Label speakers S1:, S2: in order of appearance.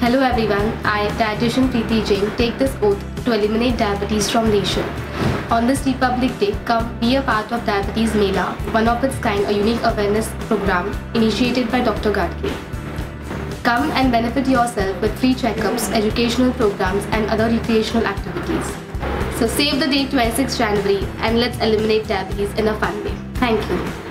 S1: Hello everyone, I, dietitian Preeti Jain, take this oath to eliminate diabetes from nation. On this Republic Day, come be a part of Diabetes Mela, one of its kind, a unique awareness program initiated by Dr. Gadkari. Come and benefit yourself with free checkups, educational programs and other recreational activities. So save the date 26 January and let's eliminate diabetes in a fun way. Thank you.